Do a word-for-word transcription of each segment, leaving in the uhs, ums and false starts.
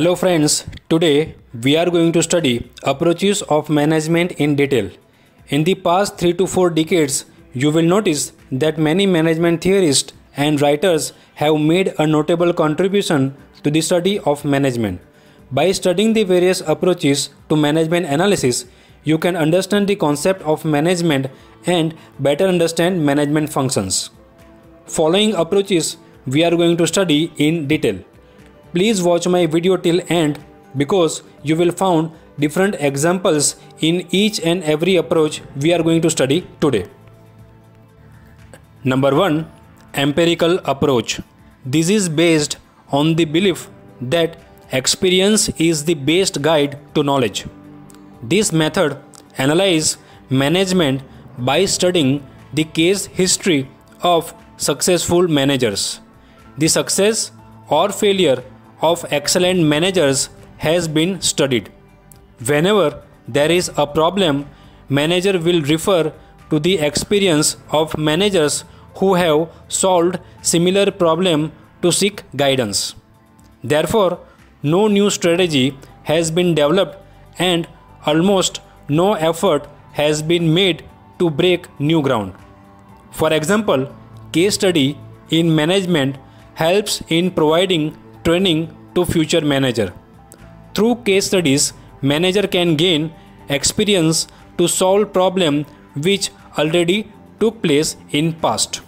Hello friends, today we are going to study approaches of management in detail. In the past three to four decades, you will notice that many management theorists and writers have made a notable contribution to the study of management. By studying the various approaches to management analysis, you can understand the concept of management and better understand management functions. Following approaches we are going to study in detail. Please watch my video till end because you will find different examples in each and every approach we are going to study today. Number one. Empirical approach. This is based on the belief that experience is the best guide to knowledge. This method analyzes management by studying the case history of successful managers. The success or failure of excellent managers has been studied. Whenever there is a problem, manager will refer to the experience of managers who have solved similar problem to seek guidance. Therefore, no new strategy has been developed and almost no effort has been made to break new ground. For example, case study in management helps in providing training to future manager. Through case studies, manager can gain experience to solve problem which already took place in past.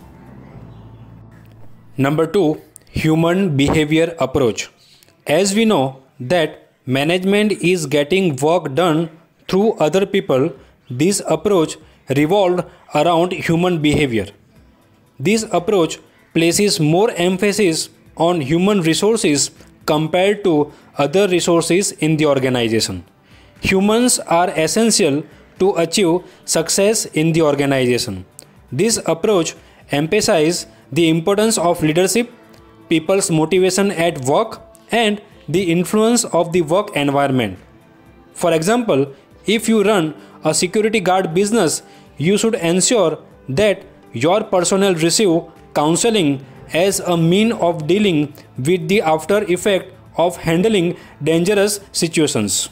Number two. Human behavior approach. As we know that management is getting work done through other people, this approach revolved around human behavior. This approach places more emphasis on human resources compared to other resources in the organization. Humans are essential to achieve success in the organization. This approach emphasizes the importance of leadership, people's motivation at work, and the influence of the work environment. For example, if you run a security guard business, you should ensure that your personnel receive counseling as a mean of dealing with the after effect of handling dangerous situations.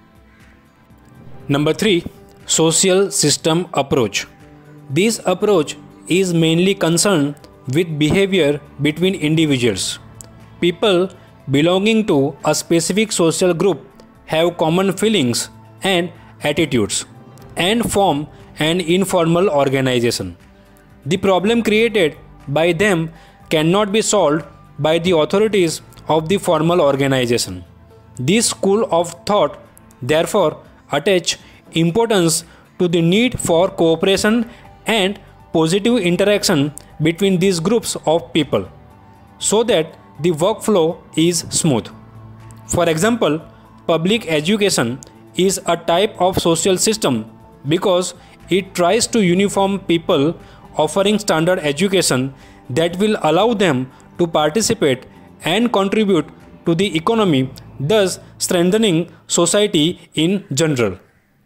Number three. Social system approach. This approach is mainly concerned with behavior between individuals. People belonging to a specific social group have common feelings and attitudes and form an informal organization. The problem created by them cannot be solved by the authorities of the formal organization. This school of thought therefore attach importance to the need for cooperation and positive interaction between these groups of people so that the workflow is smooth. For example, public education is a type of social system because it tries to uniform people, offering standard education that will allow them to participate and contribute to the economy, thus strengthening society in general.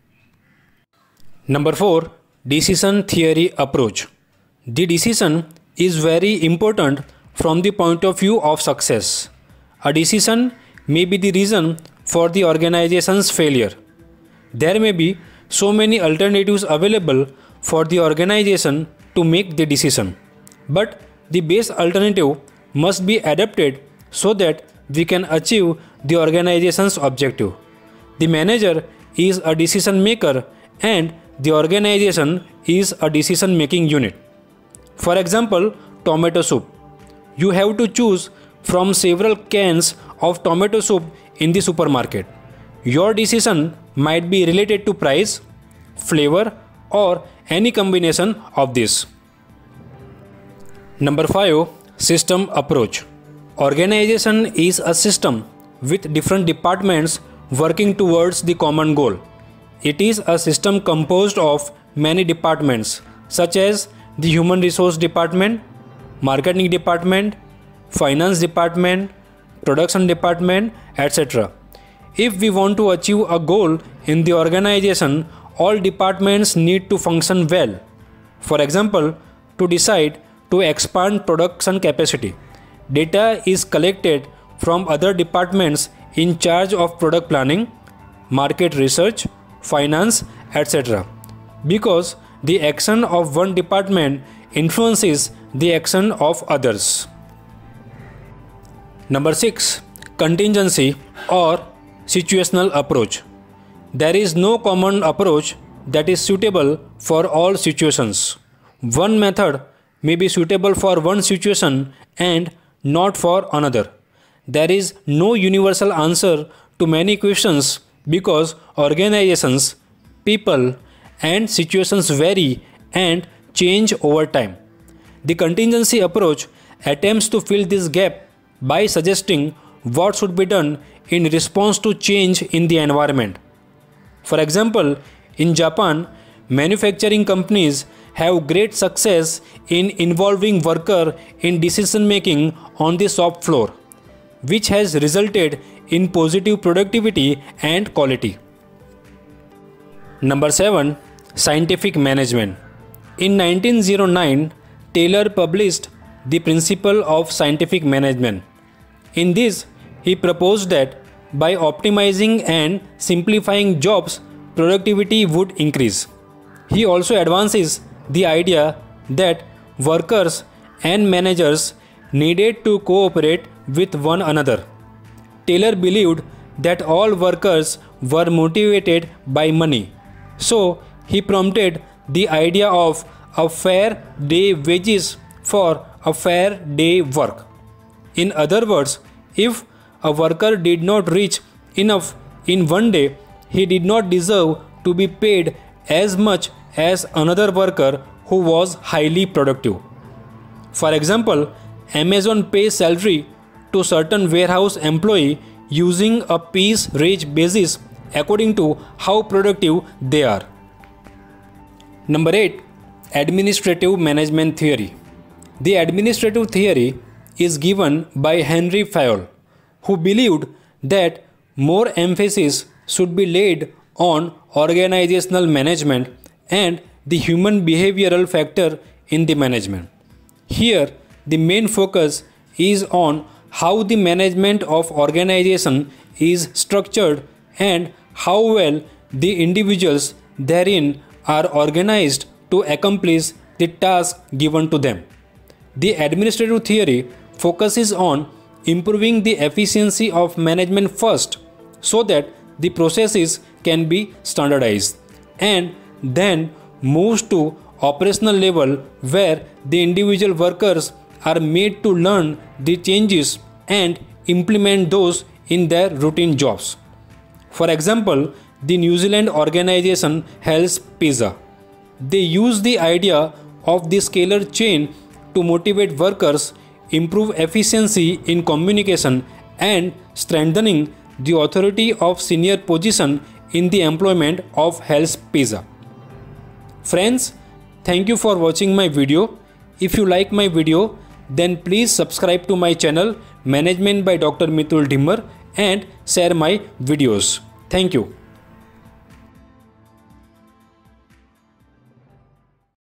Number four. Decision theory approach. The decision is very important from the point of view of success. A decision may be the reason for the organization's failure. There may be so many alternatives available for the organization to make the decision, but the base alternative must be adapted so that we can achieve the organization's objective. The manager is a decision maker and the organization is a decision making unit. For example, tomato soup. You have to choose from several cans of tomato soup in the supermarket. Your decision might be related to price, flavor, or any combination of this. Number five. System approach. Organization is a system with different departments working towards the common goal. It is a system composed of many departments such as the human resource department, marketing department, finance department, production department, et cetera. If we want to achieve a goal in the organization, all departments need to function well. For example, to decide to expand production capacity, data is collected from other departments in charge of product planning, market research, finance, et cetera. Because the action of one department influences the action of others. Number six. Contingency or situational approach. There is no common approach that is suitable for all situations. One method may be suitable for one situation and not for another. There is no universal answer to many questions because organizations, people, and situations vary and change over time. The contingency approach attempts to fill this gap by suggesting what should be done in response to change in the environment. For example, in Japan, manufacturing companies have great success in involving workers in decision making on the shop floor, which has resulted in positive productivity and quality. Number seven. Scientific management. In nineteen oh nine, Taylor published The Principle of Scientific Management. In this, he proposed that by optimizing and simplifying jobs, productivity would increase. He also advances the idea that workers and managers needed to cooperate with one another. Taylor believed that all workers were motivated by money, so he prompted the idea of a fair day wages for a fair day work. In other words, if a worker did not reach enough in one day, he did not deserve to be paid as much as another worker who was highly productive. For example, Amazon pays salary to certain warehouse employee using a piece rate basis according to how productive they are. Number eight. Administrative management theory. The administrative theory is given by Henry Fayol, who believed that more emphasis should be laid on organizational management and the human behavioral factor in the management. Here, the main focus is on how the management of organization is structured and how well the individuals therein are organized to accomplish the task given to them. The administrative theory focuses on improving the efficiency of management first so that the processes can be standardized, and then moves to operational level where the individual workers are made to learn the changes and implement those in their routine jobs. For example, the New Zealand organization Hell's Pizza. They use the idea of the scalar chain to motivate workers, improve efficiency in communication, and strengthening the authority of senior position in the employment of Hell's Pizza. Friends, thank you for watching my video. If you like my video, then please subscribe to my channel Management by Doctor Mitul Dhimmar and share my videos. Thank you.